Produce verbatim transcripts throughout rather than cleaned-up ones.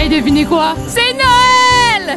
Hey, devinez quoi? C'est Noël!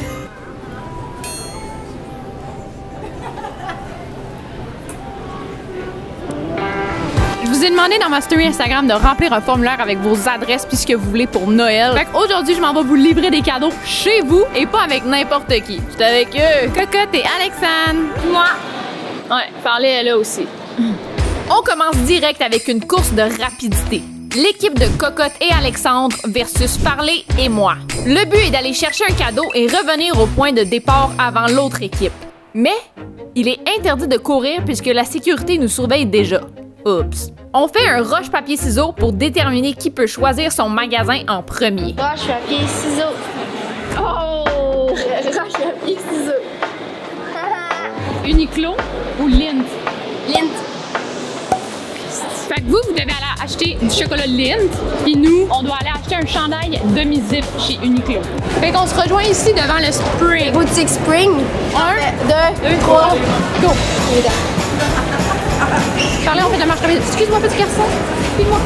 Je vous ai demandé dans ma story Instagram de remplir un formulaire avec vos adresses puis ce que vous voulez pour Noël. Fait qu'aujourd'hui, je m'en vais vous livrer des cadeaux chez vous et pas avec n'importe qui. J'étais avec eux, Cocotte et Alexandre. Moi. Ouais, parlez elle là aussi. On commence direct avec une course de rapidité. L'équipe de Cocotte et Alexandre versus Parler et moi. Le but est d'aller chercher un cadeau et revenir au point de départ avant l'autre équipe. Mais il est interdit de courir puisque la sécurité nous surveille déjà. Oups. On fait un roche-papier-ciseaux pour déterminer qui peut choisir son magasin en premier. Roche-papier-ciseaux. Oh! Roche-papier-ciseaux. Uniqlo ou Lindt? Lindt. Fait que vous, vous devez aller acheter du chocolat Lindt, puis nous, on doit aller acheter un chandail demi-zip chez Uniqlo. Fait qu'on se rejoint ici devant le Spring. Boutique Spring. Un, deux, deux, trois, go! go! Parlez, on fait de la marche rapide. Excuse-moi, petit garçon. Excuse-moi.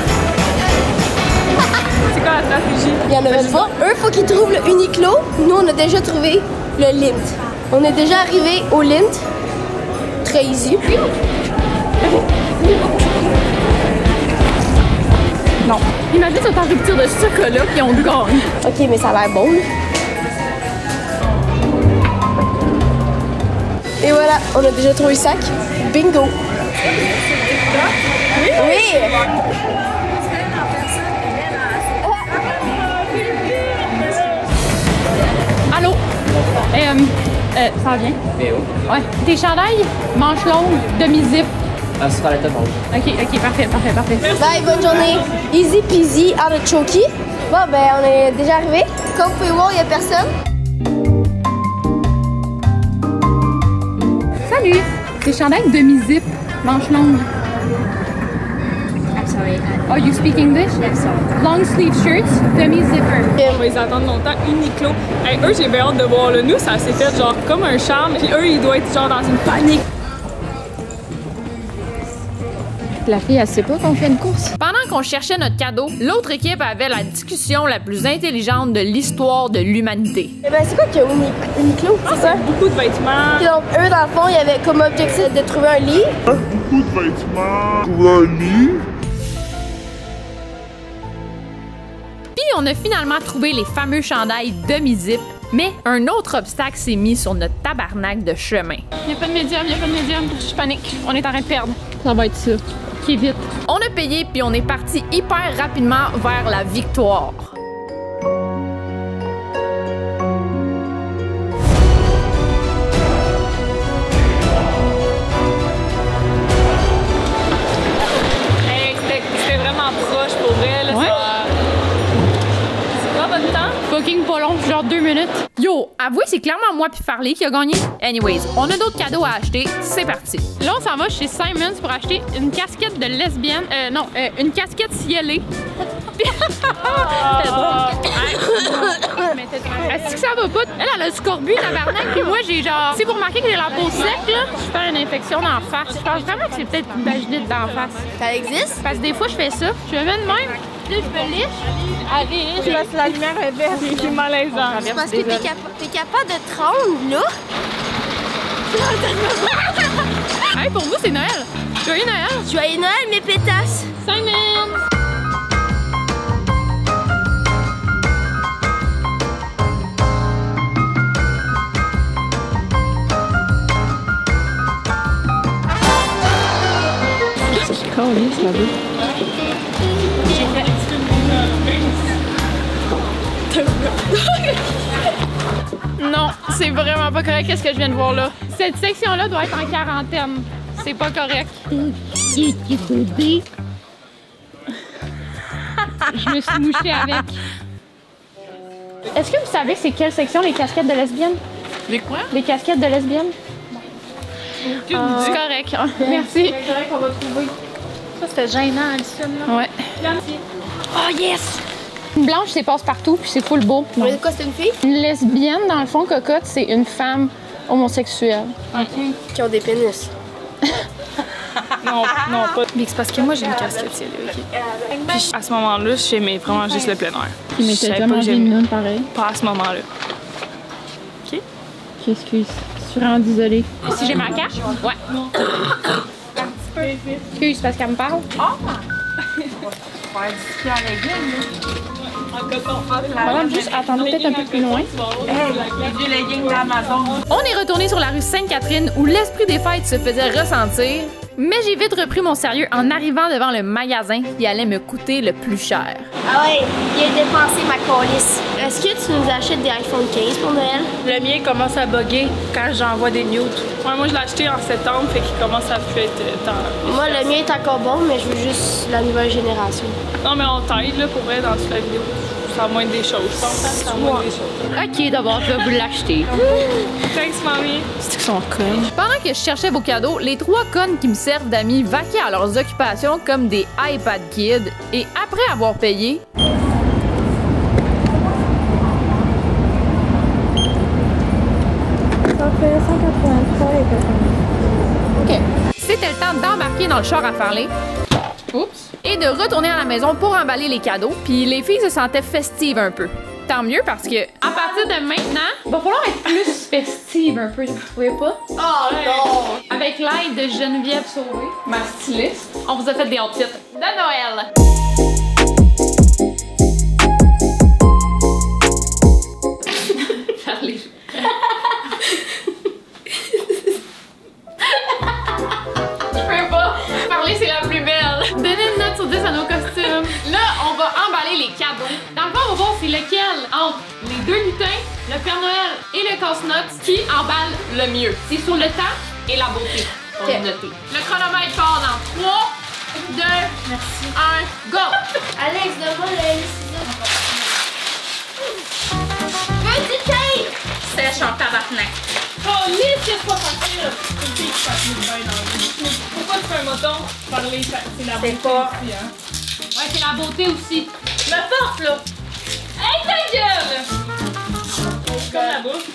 C'est quoi la stratégie? Il y en avait pas. Eux, faut qu'ils trouvent le Uniqlo. Nous, on a déjà trouvé le Lindt. On est déjà arrivé au Lindt. Très easy. Non. Imagine ça en rupture de chocolat puis on gagne. Ok, mais ça a l'air bon. Et voilà, on a déjà trouvé le sac. Bingo! Oui! Oui! Allô? Euh, euh, ça va bien? Mais où? Ouais. Tes chandails, manches longues, demi-zip. Ah, ce sera la table en haut. Ok, ok, parfait, parfait, parfait. Bye, bonne journée! Easy peasy, out of choky. Bon, ben, on est déjà arrivé. Comme vous pouvez voir, il n'y a personne. Salut! Tes chandails demi-zip, manches longues. I'm sorry. Oh, you speak English? Yes, sorry. Long sleeve shirts, demi-zipper. On va les attendre longtemps, Uniqlo. Hey, eux, j'ai bien hâte de voir le nous, ça s'est fait genre comme un charme. Puis eux, ils doivent être genre dans une panique. La fille, elle sait pas qu'on fait une course. Pendant qu'on cherchait notre cadeau, l'autre équipe avait la discussion la plus intelligente de l'histoire de l'humanité. Eh ben, c'est quoi qu'il y a Uni- Uniqlo? C'est ça? Beaucoup de vêtements. Puis donc, eux, dans le fond, il y avait comme objectif de trouver un lit. Beaucoup de vêtements, trouver un lit. Puis on a finalement trouvé les fameux chandails demi-zip, mais un autre obstacle s'est mis sur notre tabarnak de chemin. Il y a pas de médium, il y a pas de médium. Je panique. On est en train de perdre. Ça va être ça. Qui est vite. On a payé puis on est parti hyper rapidement vers la victoire. Hey, c'était c'était vraiment proche pour vrai. Là, Ouais. ça... C'est quoi votre temps? Fucking pas long, genre deux minutes. Yo, avouez, c'est clairement moi puis Farley qui a gagné. Anyways, on a d'autres cadeaux à acheter, c'est parti. Là, on s'en va chez Simons pour acheter une casquette de lesbienne. Euh, non, euh, une casquette cielée. Est-ce que ça va pas? Elle, elle a le scorbut, tabarnak, puis moi, j'ai genre... Si vous remarquez que j'ai la peau sec, là, je fais une infection d'en face. Je pense vraiment que c'est peut-être une vaginite d'en face. Ça existe? Parce que des fois, je fais ça. Je me mets de même, puis là, je me liche. Elle liche. Là, si la lumière est verte, c'est malaisant. C'est parce que t'es capa- t'es capable de te rendre là. Hey, pour vous, c'est Noël. Joyeux Noël. Joyeux Noël, mes pétasses! Simon. Non, c'est vraiment pas correct qu'est-ce que je viens de voir là. Cette section-là doit être en quarantaine. C'est pas correct. Je me suis mouchée avec. Est-ce que vous savez c'est quelle section les casquettes de lesbiennes? Les quoi? Les casquettes de lesbiennes? C'est correct. hein. Merci. C'est correct qu'on va trouver. Ça, c'était gênant, Alison, là. Ouais. Oh yes! Une blanche, c'est passe-partout, puis c'est full beau. Mais quoi, c'est une fille? Une lesbienne, dans le fond, Cocotte, c'est une femme homosexuelle. Qui ont des pénis. Non, non, pas. Mais c'est parce que moi, j'ai une casquette, c'est là, OK? Puis à ce moment-là, j'aimais vraiment juste le plein air. Mais Je t'as savais déjà pas que mangé j'aimais. une noune pareil. Pas à ce moment-là. OK? Excuse. Je suis vraiment désolée. Si j'ai ma carte? Ouais. Excuse, parce qu'elle me parle. Madame, juste attendez peut-être un peu plus loin. On est retourné sur la rue Sainte-Catherine où l'esprit des fêtes se faisait ressentir, mais j'ai vite repris mon sérieux en arrivant devant le magasin qui allait me coûter le plus cher. Ah ouais, il a dépensé ma calice. Est-ce que tu nous achètes des iPhone quinze pour Noël? Le mien commence à bugger quand j'envoie des nudes. Ouais, moi, je l'ai acheté en septembre, fait qu'il commence à plus être euh, temps. Moi, le mien est encore bon, mais je veux juste la nouvelle génération. Non, mais on t'aide, là, pour vrai, dans toute la vidéo. Ça moindre des choses. Je pense que ça moindre des choses. Ok, d'abord, je vais vous l'acheter. Thanks, mamie. C'est qu'ils sont connes. Pendant que je cherchais vos cadeaux, les trois connes qui me servent d'amis vaquaient à leurs occupations comme des iPad Kids et après avoir payé, OK. C'était le temps d'embarquer dans le char à parler. Oups. Et de retourner à la maison pour emballer les cadeaux. Puis les filles se sentaient festives un peu. Tant mieux parce que à partir de maintenant, il va falloir être plus festive un peu, vous trouvez pas? Oh non! Avec l'aide de Geneviève Sauvé, ma styliste, on vous a fait des outfits de Noël. Parlez. Je peux pas. Parler, c'est la plus belle. Donnez une note sur dix à nos costumes. Là, on va emballer les cadeaux. Dans le fond, on va voir c'est lequel entre les deux lutins, le Père Noël et le casse-notes qui emballe le mieux. C'est sur le temps et la beauté. On va noter. Le chronomètre part dans trois, deux, un, go! Alex, donne-moi le ciseau. Petit cake! Sèche en tabarnak. Oh, lisse, c'est pas facile. C'est une fille qui passe une bain dans la vie. Pourquoi tu fais un moton? Parler, c'est la beauté aussi, hein? Ouais, c'est la beauté aussi. La porte, là! Hey, ta gueule! C'est comme la bouffe.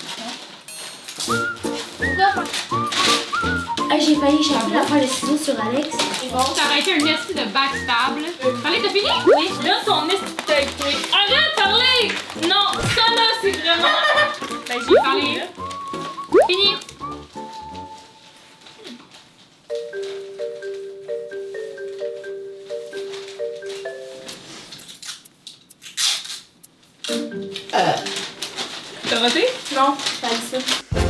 Ah, j'ai failli échapper la faire le ciseau sur Alex. Bon, t'as arrêté un esti de backstable. Allez, t'as fini? Oui. Donne ton esti de tape, oui. Arrête de parler! Non, ça là, c'est vraiment... Ben, j'ai parlé. Fini. T'as raté? Non, pas dit ça.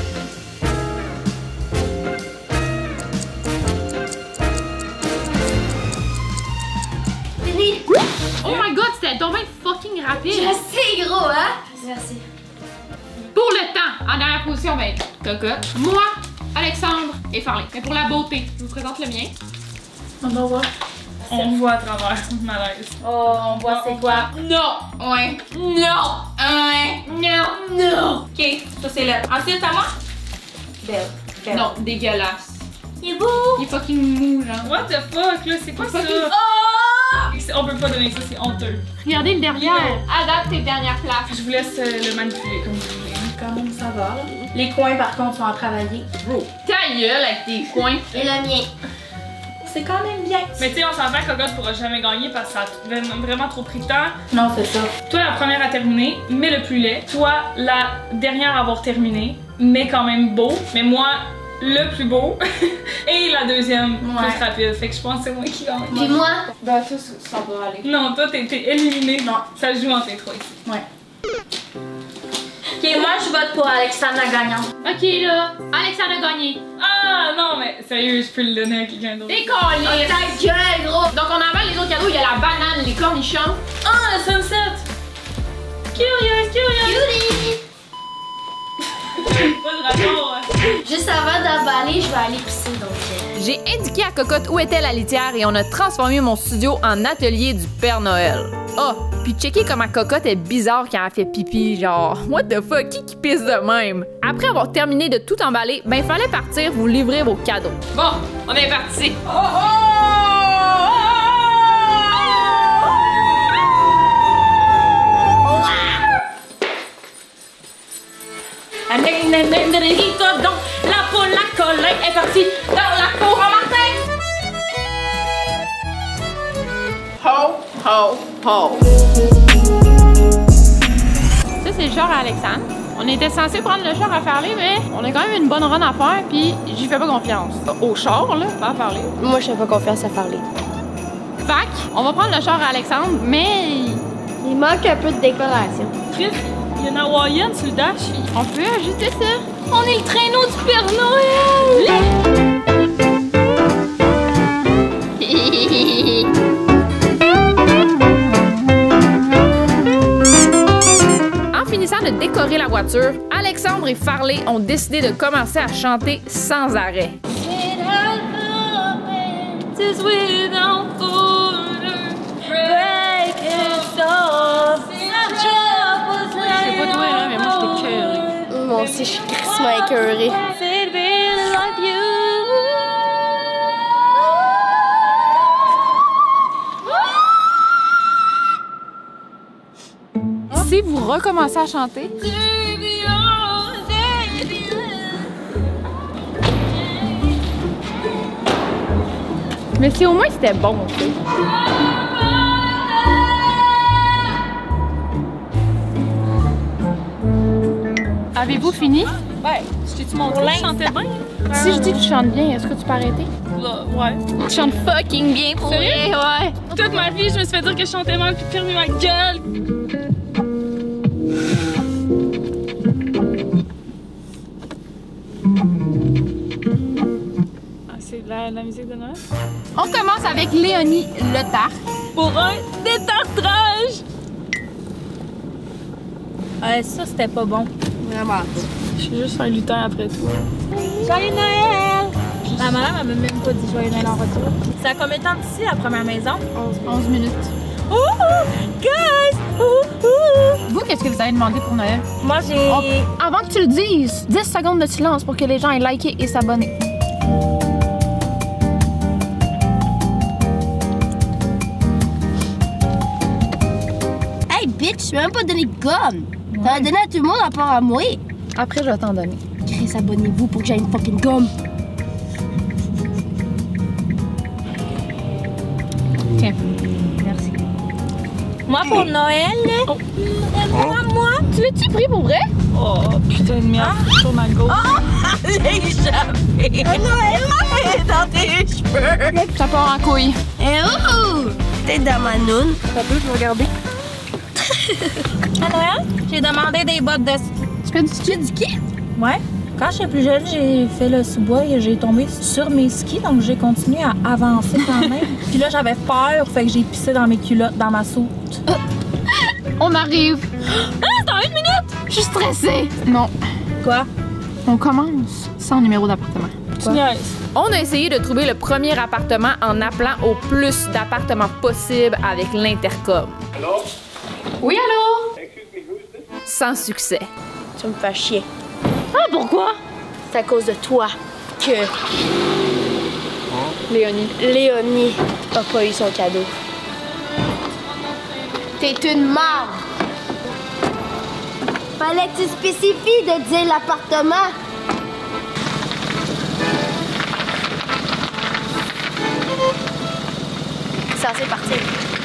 Fini! Oh my god, c'était tombé fucking rapide. Je sais, gros, hein? Merci. Pour le temps, en dernière position, ben, Cocotte, moi, Alexandre et Farley. Mais pour la beauté, je vous présente le mien. On va voir. On voit à travers. Malaise. Oh, on voit c'est quoi? Non! Ouais. Non! Ouais. Non! Non! Ok, ça c'est là. Ensuite, à moi? Belle. Belle. Non, dégueulasse. Il est beau! Il est fucking mou, genre. What the fuck, là? C'est quoi ça? Fucking- On peut pas donner ça, c'est honteux. Regardez le derrière. Adapte tes dernières places. Je vous laisse euh, le manipuler comme vous voulez. Quand même, ça va. Là. Les coins, par contre, sont à travailler. Bro, ta gueule avec tes coins. Et le mien. C'est quand même bien. Mais tu sais, on s'entend que Cocotte pourra jamais gagner parce que ça a vraiment trop pris de temps. Non, c'est ça. Toi, la première à terminer, mais le plus laid. Toi, la dernière à avoir terminé, mais quand même beau. Mais moi, le plus beau. Et la deuxième, Ouais. plus rapide. Fait que je pense que c'est moi qui gagne. Puis moi, Bah, ça, ça va aller. Non, toi, t'es t'es éliminé. Non. Ça se joue entre les trois ici. Ouais. Ok, moi je vote pour Alexandre la gagnante. Ok, là. Alexandre a gagné. Ah non, mais sérieux, je peux le donner à quelqu'un d'autre. Décollé. ta gueule, gros! Donc, on emballe les autres cadeaux. Il y a la banane, les cornichons. Ah, le sunset! Curious, curious! Cutie! Pas de rapport. Juste avant d'emballer, je vais aller pisser, donc... euh, J'ai indiqué à Cocotte où était la litière et on a transformé mon studio en atelier du Père Noël. Ah, puis checker comment Cocotte est bizarre quand elle fait pipi, genre, what the fuck, qui qui pisse de même? Après avoir terminé de tout emballer, ben fallait partir vous livrer vos cadeaux. Bon, on est parti. Américain, donc la poule, la collègue est partie dans la cour en Martin. Ho, ho, ho. Ça, c'est le char à Alexandre. On était censé prendre le char à Farley, mais on a quand même une bonne run à faire, puis j'y fais pas confiance. Au char, là, pas à Farley. Moi, je fais pas confiance à Farley. Fac, on va prendre le char à Alexandre, mais il manque un peu de décoration. Chris, il y a une hawaïenne sur le dash. on peut ajuster ça. On est le traîneau du Père Noël! En finissant de décorer la voiture, Alexandre et Farley ont décidé de commencer à chanter sans arrêt. C'est pas toi, là, mais moi, je t'ai écœurée. Moi aussi, je suis crissement écœurée. Si vous recommencez à chanter, mais si au moins c'était bon, tu sais. Avez-vous fini? Ouais. Je t'ai-tu montré que je chantais bien? Si je dis que tu chantes bien, est-ce que tu peux arrêter? Là, ouais. Tu chantes fucking bien pour Sérieux? vrai, ouais. Toute ma vie, je me suis fait dire que je chantais mal puis fermer ma gueule. Ah, c'est de la, de la musique de Noël? On commence avec Léonie Letarte. Pour un détartrage! Ouais, ça, c'était pas bon. Vraiment. Je suis juste un lutin après tout. Joyeux Noël! La madame, elle m'a même pas dit Joyeux Noël en retour. Ça a combien de temps d'ici, la première maison? onze minutes. Ouh! Guys! Ouh! Ouh! Vous, qu'est-ce que vous avez demandé pour Noël? Moi, j'ai... On- Avant que tu le dises, dix secondes de silence pour que les gens aient liké et s'abonné. Hey, bitch, tu m'as même pas donné de gomme. T'en as donné à tout le monde à part à moi. Après, je vais t'en donner. Chris, abonnez-vous pour que j'aie une fucking gomme. Tiens. Merci. Moi, pour Noël, Oh. moi, moi, Tu l'as-tu pris pour vrai? Oh, putain de merde, sur ma gauche. allez échapper. Noël, dans tes cheveux. Ça part en couille. Eh ouh! T'es dans ma noune. Ça peut, je vais regarder. À Noël, j'ai demandé des bottes de ski. Tu fais du ski? Du ski? Ouais. Quand j'étais plus jeune, j'ai fait le sous-bois et j'ai tombé sur mes skis, donc j'ai continué à avancer quand même. Puis là, j'avais peur, fait que j'ai pissé dans mes culottes, dans ma soute. On arrive. Ah, c'est dans une minute! Je suis stressée. Non. Quoi? On commence sans numéro d'appartement. Tu niaises. On a essayé de trouver le premier appartement en appelant au plus d'appartements possible avec l'intercom. Hello? Oui, allô? Excuse me, who's this? Sans succès. Tu me fais chier. Ah, pourquoi? C'est à cause de toi que Léonie. Léonie a pas eu son cadeau. T'es une marde. Fallait que tu spécifies de dire l'appartement. Censé partir.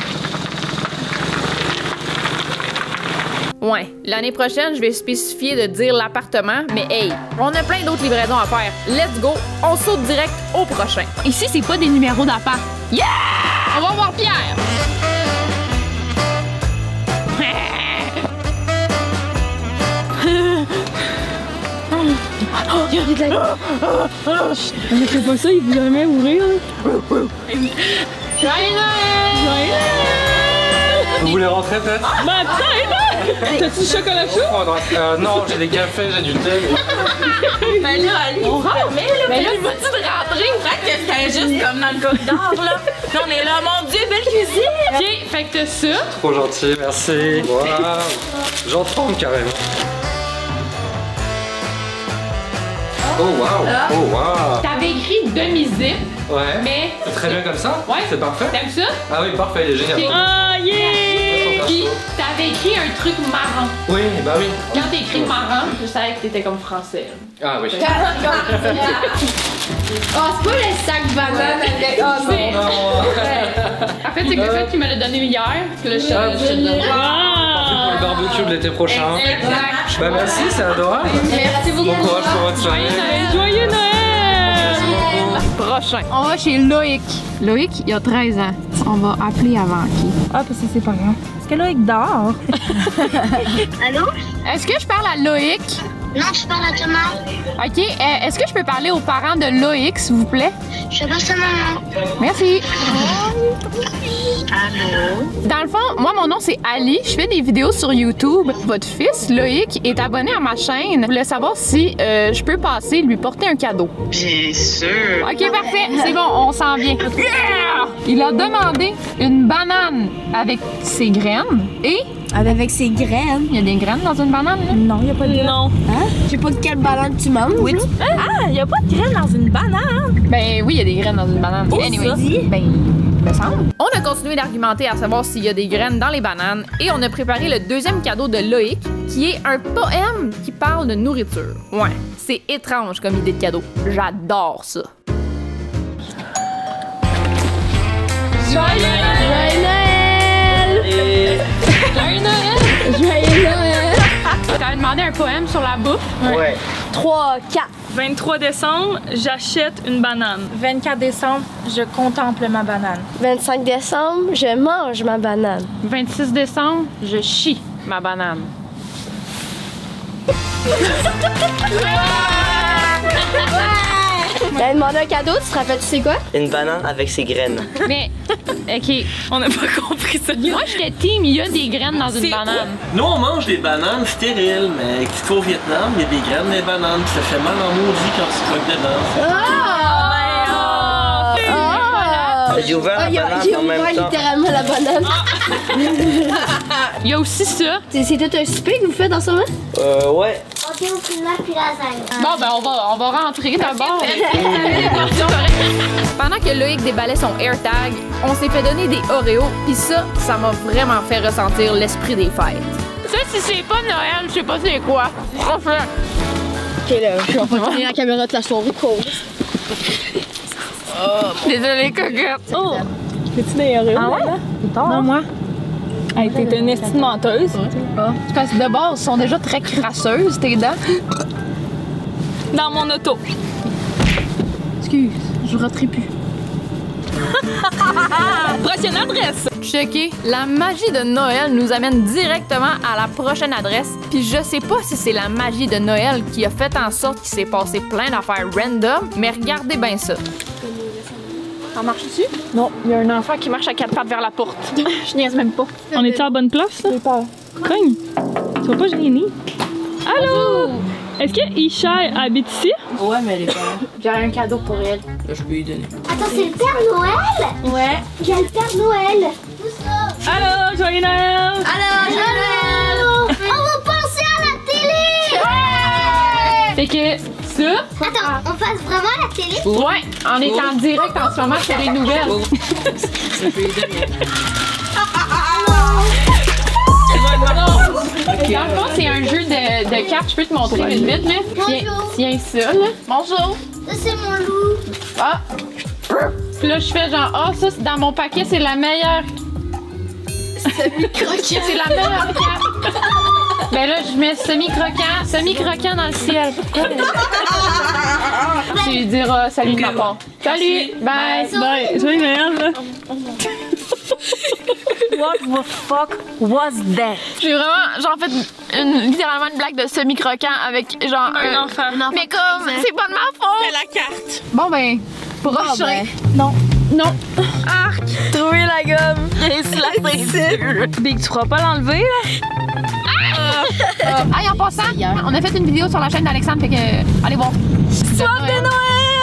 Ouais, l'année prochaine, je vais spécifier de dire l'appartement, mais hey, on a plein d'autres livraisons à faire. Let's go, on saute direct au prochain. Ici, c'est pas des numéros d'appart. Yeah! On va voir Pierre. Ne fais pas ça, il vous jamais ouvrir. Joyeux Noël! Vous voulez rentrer peut-être? Ben putain, t'as-tu du chocolat chaud? Prendre un- euh, Non, j'ai des cafés, j'ai du thé. Ben là, allez, on rentre. Mais là, Mais là, il va-tu de rentrer? peut-être que c'était juste comme dans le corridor, là. Là, on est là, mon Dieu, belle cuisine! OK, fait que t'as ça. Trop gentil, merci. Waouh. J'en tremble carrément. Oh waouh! Oh waouh! T'avais écrit demi-zip, Ouais. mais... C'est très bien comme ça? Ouais. C'est parfait? T'aimes ça? Ah oui, parfait, il est génial. Ok. Ah, yeah! Puis, t'avais t'avais écrit un truc marrant. Oui, bah oui. Quand t'as écrit marrant, je savais que t'étais comme français. Ah oui. Oh, c'est pas le sac banane avec. Oh non! Non. En fait, c'est quelqu'un qui me l'a donné hier. Que là, je te je te le donne. Pour le barbecue de l'été prochain. Exact. Bah merci, c'est adorable. Merci beaucoup. Bon courage pour votre soirée. Joyeux Noël! Prochain. On va chez Loïc. Loïc, il a treize ans. On va appeler avant qui? Ah, parce que c'est pas grave. Est-ce que Loïc dort? Allô? Est-ce que je parle à Loïc? Non, je parle à ta maman. OK. Euh, Est-ce que je peux parler aux parents de Loïc, s'il vous plaît? Je passe ta maman. Merci. Allô? Dans le fond, moi, mon nom, c'est Ali. Je fais des vidéos sur YouTube. Votre fils, Loïc, est abonné à ma chaîne. Je voulais savoir si euh, je peux passer lui porter un cadeau. Bien sûr. OK, parfait. C'est bon, on s'en vient. Yeah! Il a demandé une banane avec ses graines et... Avec ses graines. Il y a des graines dans une banane, là? Non, il n'y a pas de graines. Non. Hein? Je sais pas de quelle banane tu manges. Oui, tu... Ah, il n'y a pas de graines dans une banane. Ben oui, il y a des graines dans une banane. Où Anyway, ça? ben, me semble. On a continué d'argumenter à savoir s'il y a des graines dans les bananes et on a préparé le deuxième cadeau de Loïc, qui est un poème qui parle de nourriture. Ouais, c'est étrange comme idée de cadeau. J'adore ça. Joyeux Noël! Joyeux Noël! Joyeux Noël! T'avais demandé un poème sur la bouffe? Ouais. trois, quatre. vingt-trois décembre, j'achète une banane. vingt-quatre décembre, je contemple ma banane. vingt-cinq décembre, je mange ma banane. vingt-six décembre, je chie ma banane. T'avais demandé un cadeau, tu te rappelles, tu sais quoi? Une banane avec ses graines. Mais, OK. On n'a pas compris ça. Moi, j'étais team, il y a des graines dans une banane. Nous, on mange des bananes stériles, mais quand tu vas au Vietnam, il y a des graines dans les bananes, puis ça fait mal en maudit quand tu croques dedans. Ah! J'ai ouvert Ah, la il a- banane J'ai en même ouvert temps. littéralement la banane. Il y a aussi ça. C'est c'est tout un souper que vous faites en ce moment? Euh, ouais. On fait au primaire puis lasagne. Bon, ben, on va, on va rentrer d'abord. Pendant que Loïc déballait son AirTag, on s'est fait donner des Oreos, pis ça, ça m'a vraiment fait ressentir l'esprit des fêtes. Ça, si c'est pas Noël, je sais pas c'est quoi. Enfin. Ok, là, je vais pas tourner la caméra de la soirée, cool. Désolée, cocotte. Oh! Fais-tu des Oreos? Ah ouais? Non, moi. Hey, t'es une estime menteuse. C'est parce que de base, sont déjà très crasseuses, tes dents. Dans mon auto. Excuse, je raterai plus. Prochaine adresse. Checker, la magie de Noël nous amène directement à la prochaine adresse. Puis je sais pas si c'est la magie de Noël qui a fait en sorte qu'il s'est passé plein d'affaires random, mais regardez bien ça. Ça marche-tu? Non. Il y a un enfant qui marche à quatre pattes vers la porte. Je niaise même pas. On est-tu à la bonne place, là? J'ai peur. Cogne. Tu vas pas gêner. Allô? Est-ce que Isha habite ici? Ouais, mais elle est pas là. J'ai un cadeau pour elle. Là, je peux lui donner. Attends, c'est le Père Noël? Ouais. Il y a le Père Noël. Où ça? Allô, joyeux Noël! Alors, Noël! On va passer à la télé! Fait que ça, Attends, on passe vraiment à la télé? ouais, on est en direct en ce moment sur les nouvelles. Je peux lui donner. Dans le fond, c'est un jeu de, de cartes. Je peux te montrer vite vite, là. Tiens, Bonjour. tiens ça, là. Bonjour. Ça, c'est mon loup. Ah. Puis là, je fais genre, ah, ça, c'est dans mon paquet, c'est la meilleure. Semi-croquant. C'est la meilleure carte. Ben là, je mets semi-croquant, semi-croquant dans le ciel. Tu lui diras salut de ma part. Salut, bye. Bye. Joyeux Noël. What the fuck was that? J'ai vraiment, genre, fait une, littéralement une blague de semi-croquant avec genre Un enfant. Mais comme, c'est pas de ma faute. C'est la carte. Bon ben, prochain. ben. Non. Non. Arc! Trouver la gomme! Et se la ceinture! Big, tu feras pas l'enlever, là? Ah, et en passant, on a fait une vidéo sur la chaîne d'Alexandre, fait que allez voir. Soif de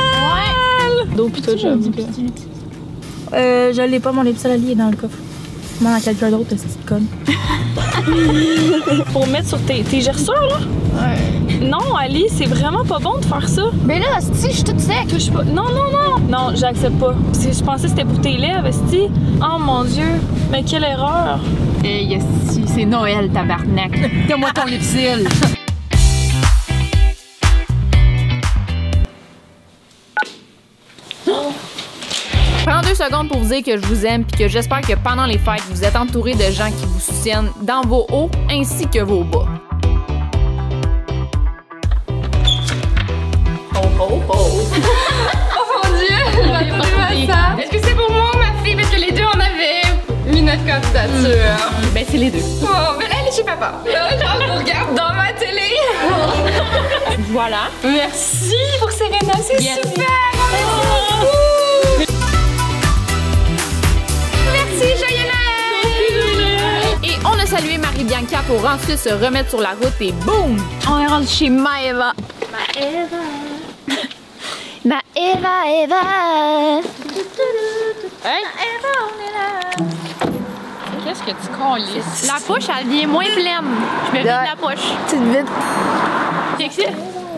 Noël! Ouais. Donc, toi, je Euh, je l'ai pas, mon épicerie est dans le coffre. Moi, à quelqu'un d'autre, c'est petite conne. Pour mettre sur tes, tes gerçures, là? Ouais. Non, Ali, c'est vraiment pas bon de faire ça. Mais là, si je suis toute sec. Touche pas. Non, non, non. Non, j'accepte pas. Je pensais que c'était pour tes lèvres, esti. Oh mon Dieu. Mais quelle erreur. Hey, esti, c'est Noël, tabarnak. Donne-moi ton lipsil. Prends deux secondes pour vous dire que je vous aime puis que j'espère que pendant les fêtes, vous êtes entouré de gens qui vous soutiennent dans vos hauts ainsi que vos bas. Oh oh oh! Oh mon Dieu! Je m'attendais pas à ça! Est-ce que c'est pour moi ou ma fille? Parce que les deux on avait mis notre candidature. Ben c'est les deux. Oh, mais elle est chez papa. Là, je vous regarde dans ma télé. Voilà. Merci pour Serena, c'est Yes. super! Oh. Merci, joyeux Noël! Et on a salué Marie-Bianca pour ensuite se remettre sur la route et boum! On est rendu chez Maëva. Maëva. Maëva, Eva. Hein? Eva, on est là. Qu'est-ce que tu colles? La poche, elle devient moins pleine. Je me vide la poche. Tu te vides. Check ça.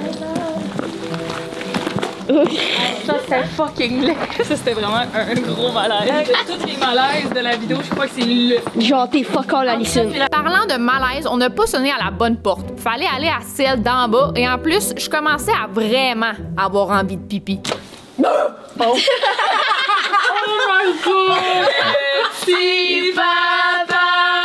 Ça, c'était fucking laid. Ça, c'était vraiment un gros malaise. De tous les malaises de la vidéo, je crois que c'est le... Genre, t'es fuck all, Alison. Parlant de malaise, on n'a pas sonné à la bonne porte. Fallait aller à celle d'en bas et en plus, je commençais à vraiment avoir envie de pipi. Oh, oh my god! Petit Papa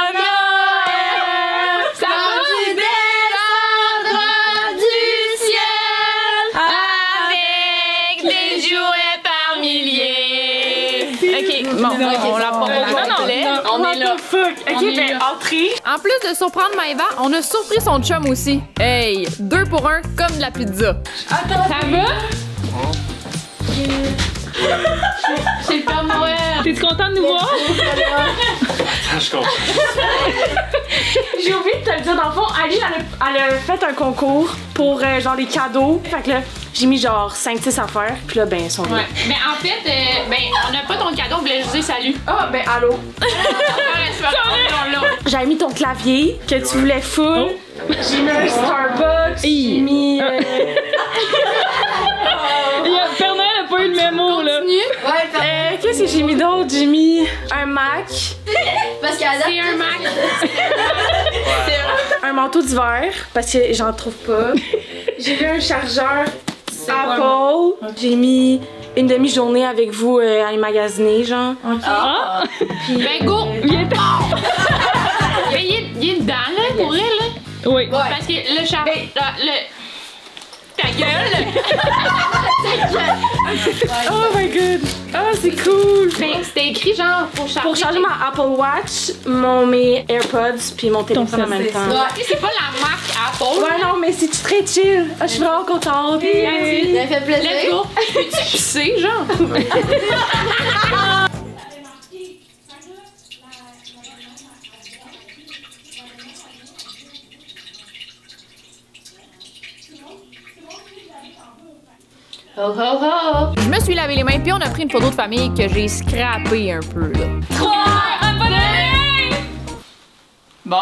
Noël, ça va descendre du ciel avec des jouets par milliers. Ok, bon, okay, on la prend au complet. On est là. Ok, ben, entrée. En plus de surprendre Maëva, on a surpris son chum aussi. Hey, deux pour un, comme de la pizza. Attends, ça va? C'est le Père Noël. T'es-tu content de nous voir? Je suis content. J'ai oublié de te le dire, dans le fond, Ali, elle a, elle a fait un concours pour euh, genre des cadeaux. Fait que là, j'ai mis genre cinq six affaires. Puis là, ben, ils sont venus. Ouais. Mais en fait, euh, ben, on n'a pas ton cadeau, on voulait juste dire salut. Ah, ben, allô? J'avais mis ton clavier que tu voulais full. J'ai mis un Starbucks. J'ai mis. Euh... Père Noël a pas eu le mémo, là. Ouais, Euh, Qu'est-ce que j'ai mis d'autre? J'ai mis un Mac. parce qu'à C'est un Mac. Un manteau d'hiver, parce que j'en trouve pas. J'ai mis un chargeur Apple. J'ai mis une demi-journée avec vous euh, à aller magasiner, genre. Ah. Puis, ben go! Il est Mais il est, il est dedans, là, pour elle, là. Oui. Parce que le char... Le... Ta gueule! Oh my god! Ah, c'est cool! Ben, c'était écrit genre pour charger. Pour charger ma Apple Watch, mon, mes AirPods, puis mon téléphone en même temps. Ouais, c'est pas la marque Apple. Ouais, non, mais c'est très chill. Ah, je suis vraiment contente. Ça fait plaisir. Let's go! Peux-tu pisser, genre? Ho ho ho! Je me suis lavé les mains puis on a pris une photo de famille que j'ai scrappé un peu, là. Ouais, un bon Bon.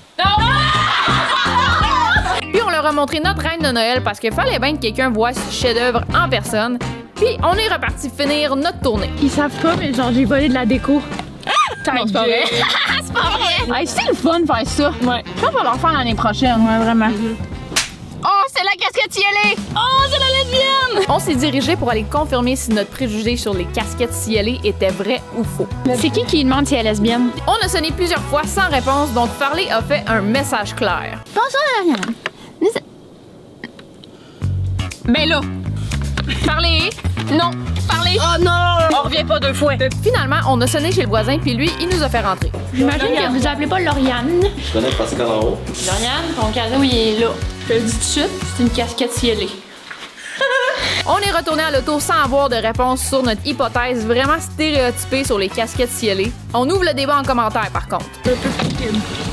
Puis on leur a montré notre reine de Noël parce qu'il fallait bien que quelqu'un voie ce chef-d'œuvre en personne. Puis on est reparti finir notre tournée. Ils savent pas, mais genre, j'ai volé de la déco. Non, c'est pas vrai. C'est pas vrai. Hey, c'est le fun de faire ça. Ouais. Je pense qu'on va leur faire l'année prochaine, ouais, vraiment. Oh, c'est la casquette cielée! Oh, c'est la lesbienne! On s'est dirigé pour aller confirmer si notre préjugé sur les casquettes cielées était vrai ou faux. C'est qui qui demande si elle est lesbienne? On a sonné plusieurs fois sans réponse, donc Farley a fait un message clair. Bonjour, Ariane. Ben là, Farley, non, Farley. Oh non! On revient pas deux fois. Finalement, on a sonné chez le voisin, puis lui, il nous a fait rentrer. J'imagine que vous appelez pas Lauriane. Je connais Pascal en haut. Lauriane, ton cadeau, il est là. Je te le dis tout de suite, c'est une casquette cielée. On est retourné à l'auto sans avoir de réponse sur notre hypothèse vraiment stéréotypée sur les casquettes cielées. On ouvre le débat en commentaire, par contre.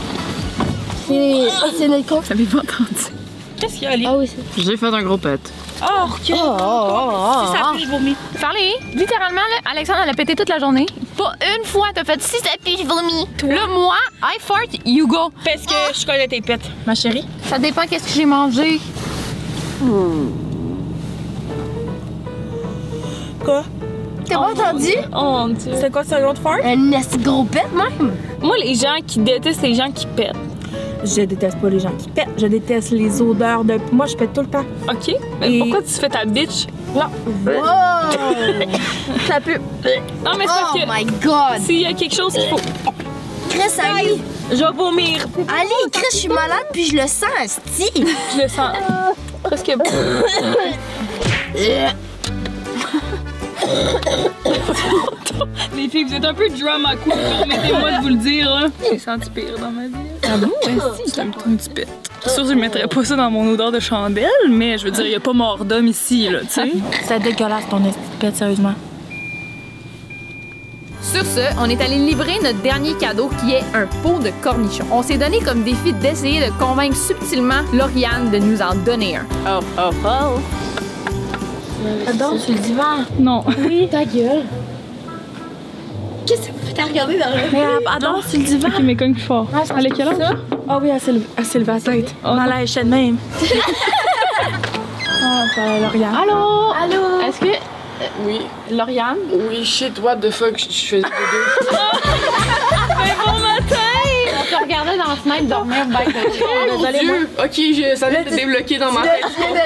C'est c'est notre compte. J'avais pas entendu. Qu'est-ce qu'il y a, Ali? Ah oui, c'est. J'ai fait un gros pet. Oh, ok. Oh, oh, oh, Si ça oh. pue, je vomis. Charlie, littéralement, là, Alexandre, elle a pété toute la journée. Pas une fois, t'as fait si ça pue, je vomis. Là, moi, I fart, you go. Parce que je connais tes pets, ma chérie. Ça dépend qu'est-ce que j'ai mangé. Quoi? T'as pas entendu? Oh mon dieu. C'est quoi ce autre fart? Un assez gros pet même. Moi, les gens qui détestent les gens qui pètent. Je déteste pas les gens qui pètent. Je déteste les odeurs de. Moi, je pète tout le temps. Ok. Mais Et- pourquoi tu fais ta bitch? Là. Oh! Ça pue. Non, mais c'est parce Oh que my god! s'il y a quelque chose qu'il faut. Chris, Ali! Je vais vomir. Ali, Chris, je suis malade puis je le sens, asti! Je le sens. Presque. Les filles, vous êtes un peu drama queen, permettez-moi de vous le dire. Hein. J'ai senti pire dans ma vie. Ah bon? C'est un petit peu. C'est sûr que je mettrais pas ça dans mon odeur de chandelle, mais je veux dire, il y a pas mort d'homme ici, là, tu sais. C'est dégueulasse ton esti de pète, sérieusement. Sur ce, on est allé livrer notre dernier cadeau qui est un pot de cornichons. On s'est donné comme défi d'essayer de convaincre subtilement Lauriane de nous en donner un. Oh, oh, oh. Adore sur le divan. Non. Oui, ta gueule! Qu'est-ce que t'as regardé dans le... Mais adore sur le divan. Ok, mais cogne plus fort. Elle a quel âge? Ah oui, elle s'est levée- elle s'est levée la tête. Oh, Dans la échelle même. Ah, ben, Lauriane. Allô? Allô? Est-ce que... Oui, Lauriane? oui, shit, what the fuck, je je faisais dodo. Bon matin! On te regardait dans la fenêtre dormir back de Oh mon Dieu! Ok, je savais te débloquer dans ma tête.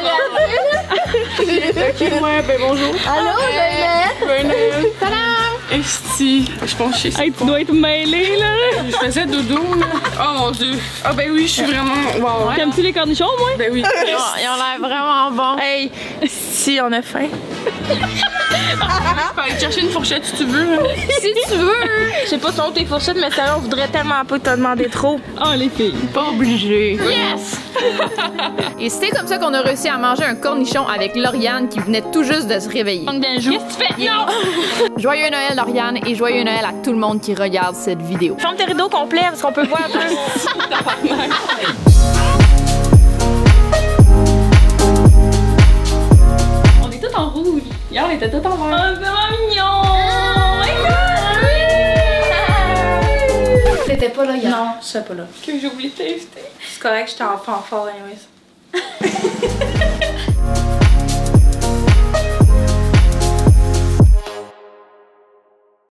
Ok, ouais, ben bonjour. Allô, Jeannette? Ben, euh, Esti, je pense que je sais. Hey, tu dois être mêlée, là! Je faisais dodo, là. Oh mon Dieu. Ah ben oui, je suis vraiment... Wow. T'aimes-tu les cornichons, moi? Ben oui. Ils ont ils ont l'air vraiment bons. Hey, si on a faim. Je peux aller te chercher une fourchette si tu veux. hein. Si tu veux. Je sais pas si on tes fourchettes, mais sérieux, on voudrait tellement pas te demander trop. Oh, les filles. Pas obligé. Yes! Et c'était comme ça qu'on a réussi à manger un cornichon avec Lauriane qui venait tout juste de se réveiller. Qu'est-ce que tu fais? Non! Joyeux Noël, Lauriane, et joyeux Noël à tout le monde qui regarde cette vidéo. Ferme tes rideaux complets parce qu'on peut voir un peu. On est tous en rouge. Hier, on était tous en vert. Oh, c'est vraiment mignon! T'étais pas là hier. Non, je sais pas là. Que j'ai oublié de t'inviter. C'est correct, j'étais en fanfare, anyways.